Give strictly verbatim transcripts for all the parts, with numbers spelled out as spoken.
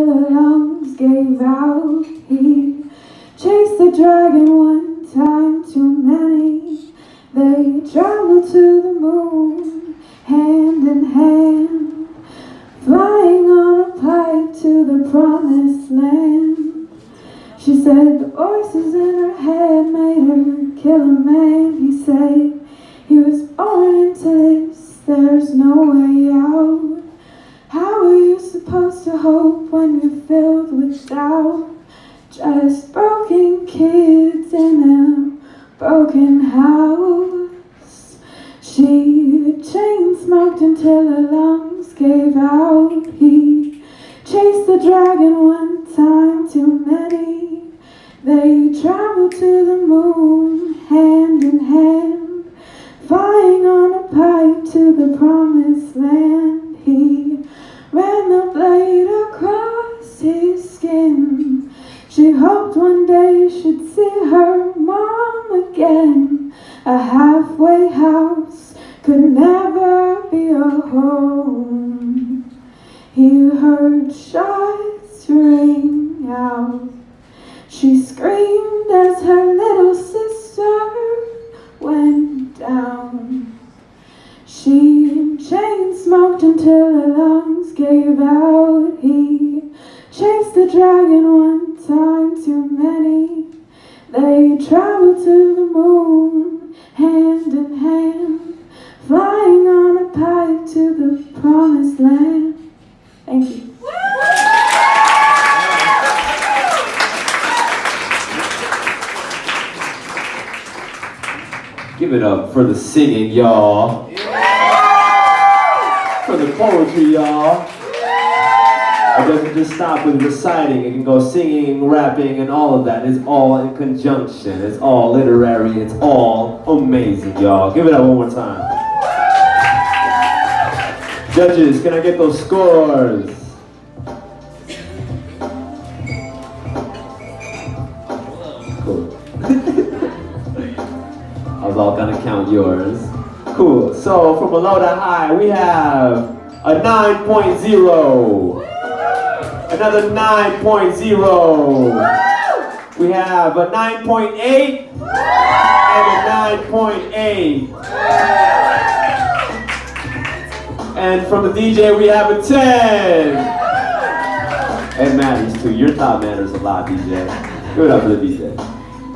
till her lungs gave out. He chased the dragon one time too many. They traveled to the moon, hand in hand, flying on a pipe to the promised land. She said the voices in her head made her kill a man. He said he was born into this, there's no way out. How are you supposed to hope when you're filled with doubt? Just broken kids in a broken house. She chain smoked until her lungs gave out. He chased the dragon one time too many. They traveled to the moon, hand in hand, flying on a pipe to the promised land. He ran the blade across his skin. She hoped one day she'd see her mom again. A halfway house could never be a home. He heard shots ring out. She screamed as her little sister went down. She chain smoked until her lungs gave out. He chased the dragon one time too many. They traveled to the moon, hand in hand, flying on a pipe to the promised land. Thank you. Give it up for the singing, y'all. For the poetry, y'all. It doesn't just stop with reciting. It can go singing, rapping, and all of that. It's all in conjunction. It's all literary. It's all amazing, y'all. Give it up one more time. Judges, can I get those scores? Cool. I was all gonna count yours. Cool. So from below to high, we have a nine point zero. Another nine point zero. We have a nine point eight and a nine point eight. And from the D J, we have a ten. And Maddie's too. Your thought matters a lot, D J. Give it up for the D J.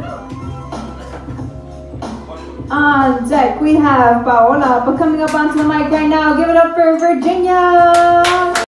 On deck, we have Paola, but coming up onto the mic right now, give it up for Virginia!